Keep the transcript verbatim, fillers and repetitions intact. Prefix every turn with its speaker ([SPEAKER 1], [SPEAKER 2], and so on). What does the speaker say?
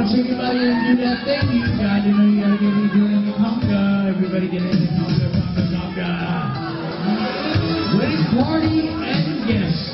[SPEAKER 1] want to shake your body and do that thing you got. You know you gotta get me doing the conga. Everybody get in the conga, conga, conga. Wedding party and guests.